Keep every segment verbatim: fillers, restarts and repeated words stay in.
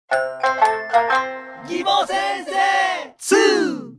義母先生ツー。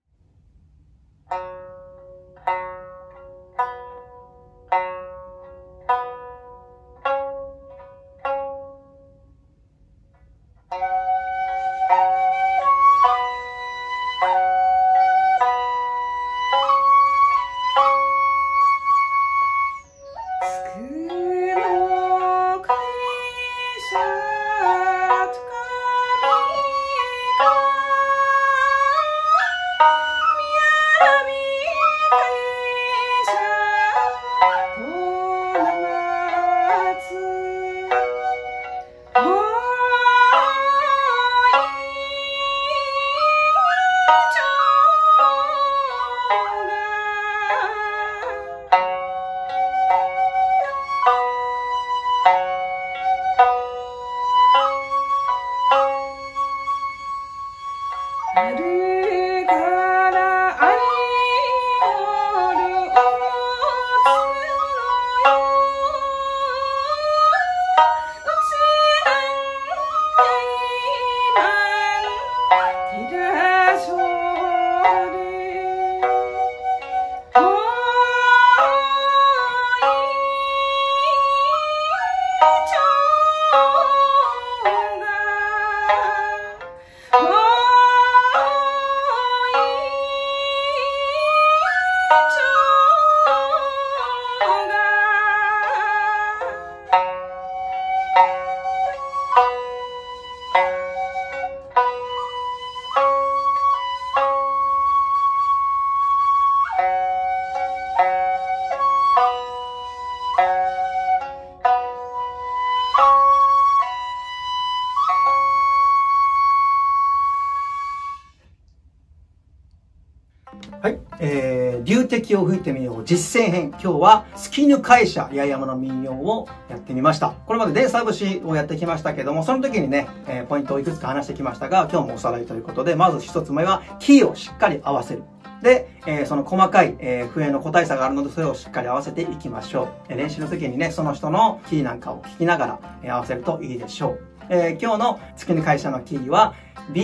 はい、えー、流笛を吹いてみよう実践編。今日は月ぬ会社八重山の民謡をやってみました。これまで電作節をやってきましたけども、その時にね、えー、ポイントをいくつか話してきましたが、今日もおさらいということで、まず一つ目はキーをしっかり合わせる。で、えー、その細かい、えー、笛の個体差があるので、それをしっかり合わせていきましょう。えー、練習の時にね、その人のキーなんかを聞きながら、えー、合わせるといいでしょう。えー、今日の月ぬ会社のキーは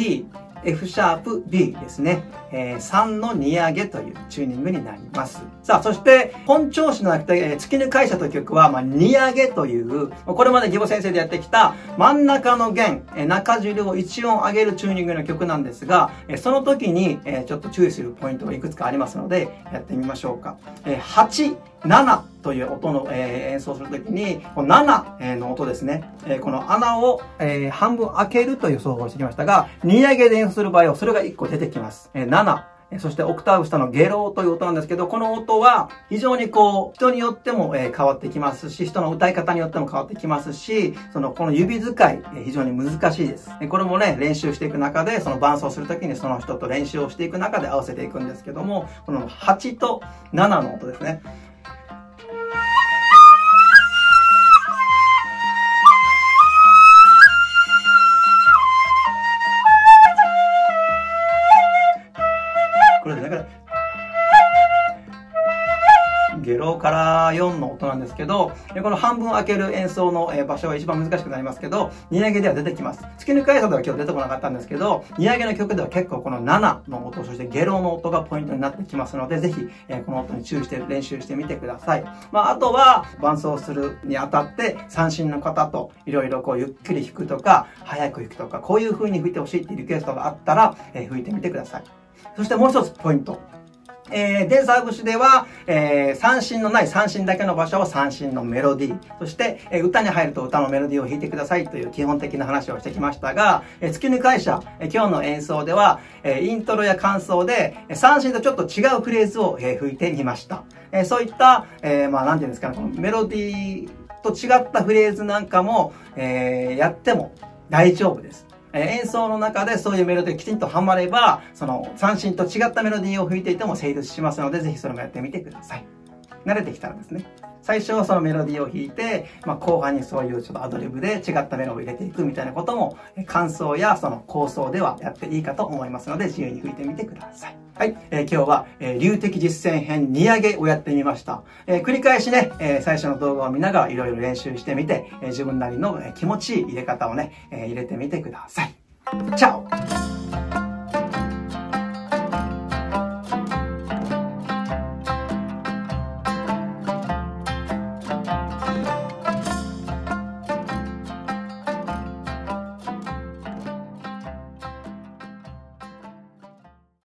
B、F シャープ B ですね。えー、さんのに上げというチューニングになります。さあ、そして、本調子のなくて、えー、月ぬ会社という曲は、まあ、に上げという、これまで義母先生でやってきた真ん中の弦、えー、中汁をいち音上げるチューニングの曲なんですが、えー、その時に、えー、ちょっと注意するポイントがいくつかありますので、やってみましょうか。えー、はち、ななという音の、えー、演奏するときに、このななの音ですね。えー、この穴を、えー、半分開けるという奏法をしてきましたが、に上げで演奏する場合はそれがいっこ出てきます。えー、なな。そしてオクターブ下のゲローという音なんですけど、この音は非常にこう、人によっても変わってきますし、人の歌い方によっても変わってきますし、その、この指使い、非常に難しいです。これもね、練習していく中で、その伴奏するときにその人と練習をしていく中で合わせていくんですけども、このはちとななの音ですね。ゲロからよんの音なんですけど、この半分開ける演奏の場所が一番難しくなりますけど、に上げでは出てきます。月ぬ会社では今日出てこなかったんですけど、に上げの曲では結構このななの音、そしてゲロの音がポイントになってきますので、ぜひこの音に注意して練習してみてください。まあ、あとは伴奏するにあたって三振の方といろいろこうゆっくり弾くとか、早く弾くとか、こういう風に吹いてほしいっていうリクエストがあったら、吹いてみてください。そしてもう一つポイント。えー、電作節では、えー、三振のない三振だけの場所は三振のメロディー。そして、えー、歌に入ると歌のメロディーを弾いてくださいという基本的な話をしてきましたが、えー、月ぬ会社、えー、今日の演奏では、えー、イントロや間奏で、三振とちょっと違うフレーズを、えー、吹いてみました。えー、そういった、えー、まあ、なんていうんですかね、このメロディーと違ったフレーズなんかも、えー、やっても大丈夫です。演奏の中でそういうメロディーがきちんとハマれば、その三振と違ったメロディーを吹いていても成立しますので、ぜひそれもやってみてください。慣れてきたらですね。 最初はそのメロディーを弾いて、まあ、後半にそういうちょっとアドリブで違ったメロを入れていくみたいなことも、感想やその構想ではやっていいかと思いますので、自由に吹いてみてください。はい。えー、今日は、えー、流的実践編に上げをやってみました。えー、繰り返しね、えー、最初の動画を見ながらいろいろ練習してみて、えー、自分なりの気持ちいい入れ方をね、えー、入れてみてください。チャオ